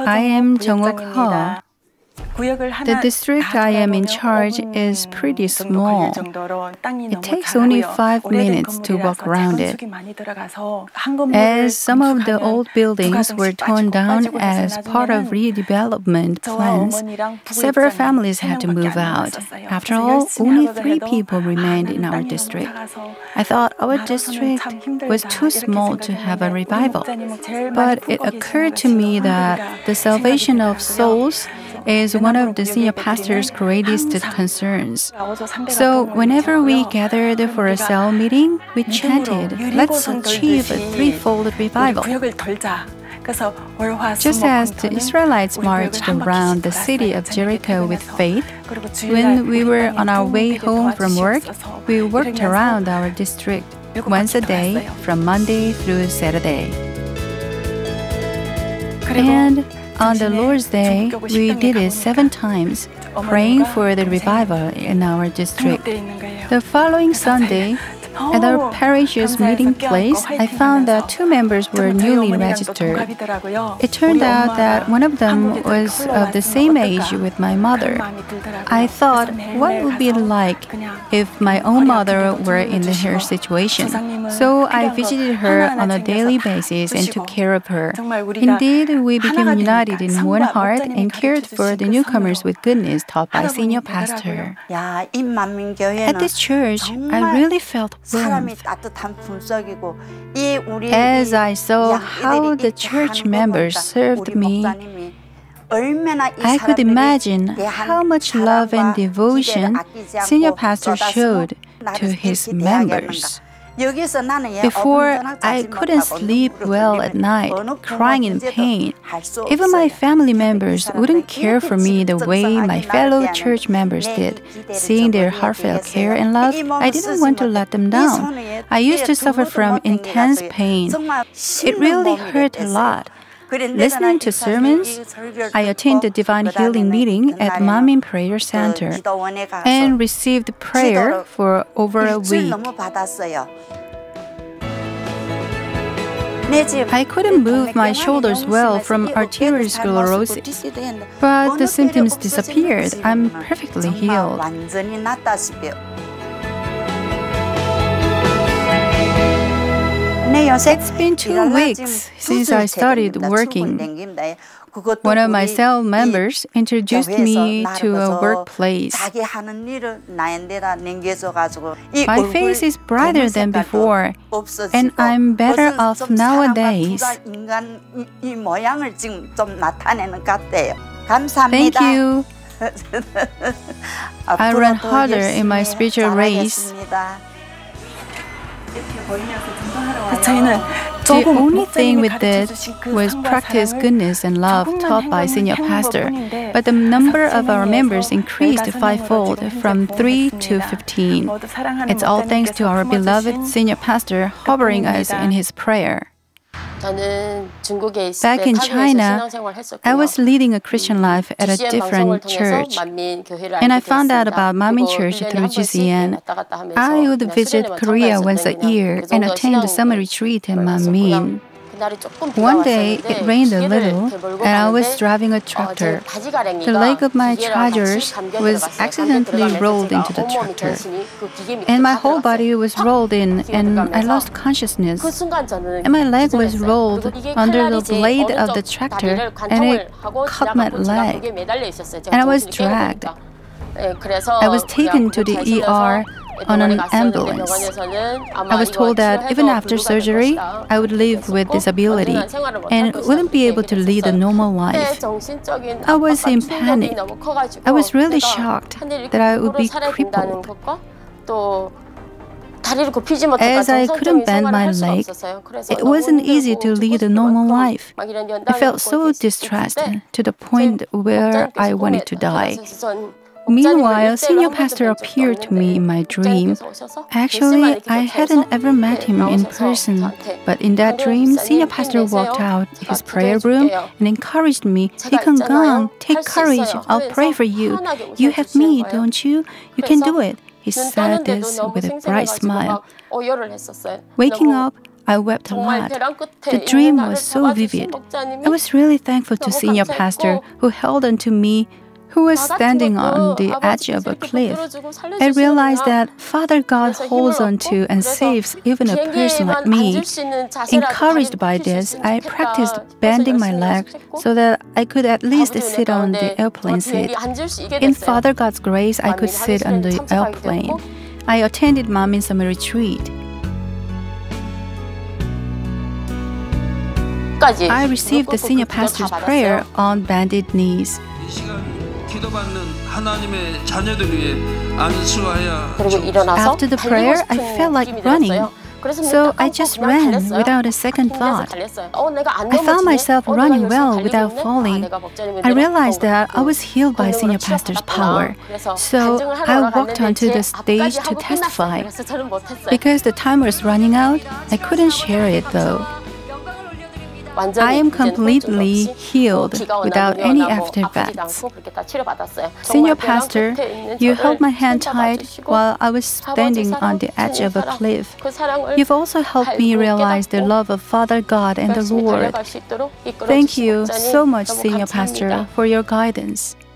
I am Jung-ok Ho. The district I am in charge is pretty small. It takes only 5 minutes to walk around it. As some of the old buildings were torn down as part of redevelopment plans, several families had to move out. After all, only 3 people remained in our district. I thought our district was too small to have a revival. But it occurred to me that the salvation of souls is one of the senior pastor's greatest concerns. So whenever we gathered for a cell meeting, we chanted, "Let's achieve a threefold revival." Just as the Israelites marched around the city of Jericho with faith, when we were on our way home from work, we worked around our district once a day from Monday through Saturday. And on the Lord's Day, we did it 7 times, praying for the revival in our district. The following Sunday, at our parish's meeting place, I found that 2 members were newly registered. It turned out that one of them was of the same age with my mother. I thought, what would it be like if my own mother were in her situation? So I visited her on a daily basis and took care of her. Indeed, we became united in one heart and cared for the newcomers with goodness taught by senior pastor. At this church, I really felt warmth. As I saw how the church members served me, I could imagine how much love and devotion senior pastor showed to his members. Before, I couldn't sleep well at night, crying in pain. Even my family members wouldn't care for me the way my fellow church members did. Seeing their heartfelt care and love, I didn't want to let them down. I used to suffer from intense pain. It really hurt a lot. Listening to sermons, I attended the Divine Healing meeting at Manmin Prayer Center and received prayer for over a week. I couldn't move my shoulders well from arteriosclerosis, but the symptoms disappeared. I'm perfectly healed. It's been 2 weeks since I started working. One of my cell members introduced me to a workplace. My face is brighter than before, and I'm better off nowadays. Thank you. I run harder in my spiritual race. The only thing we did was practice goodness and love taught by senior pastor, but the number of our members increased 5-fold from 3 to 15. It's all thanks to our beloved senior pastor hovering us in his prayer. Back in China, I was leading a Christian life at a different church, and I found out about Manmin Church through GCN. I would visit Korea once a year and attend the summer retreat in Manmin. One day, it rained a little, and I was driving a tractor. The leg of my trousers was accidentally rolled into the tractor, and my whole body was rolled in, and I lost consciousness. And my leg was rolled under the blade of the tractor, and it cut my leg, and I was dragged. I was taken to the ER on an ambulance. I was told that even after surgery, I would live with disability and wouldn't be able to lead a normal life. I was in panic. I was really shocked that I would be crippled. As I couldn't bend my leg, it wasn't easy to lead a normal life. I felt so distressed to the point where I wanted to die. Meanwhile, senior pastor appeared to me in my dream. Actually, I hadn't ever met him in person, but in that dream, senior pastor walked out his prayer room and encouraged me, "Take on Gang, take courage, I'll pray for you. You have me, don't you? You can do it." He said this with a bright smile. Waking up, I wept a lot. The dream was so vivid. I was really thankful to Senior Pastor who held on to me, who was standing on the edge of a cliff. I realized that Father God holds on to and saves even a person like me. Encouraged by this, I practiced bending my legs so that I could at least sit on the airplane seat. In Father God's grace, I could sit on the airplane. I attended Manmin Summer Retreat. I received the Senior Pastor's prayer on bended knees. After the prayer, I felt like running. So I just ran without a second thought. I found myself running well without falling. I realized that I was healed by Senior Pastor's power. So I walked onto the stage to testify. Because the time was running out, I couldn't share it though. I am completely healed without any after effects. Senior Pastor, you held my hand tight while I was standing on the edge of a cliff. You've also helped me realize the love of Father God and the Lord. Thank you so much, Senior Pastor, for your guidance.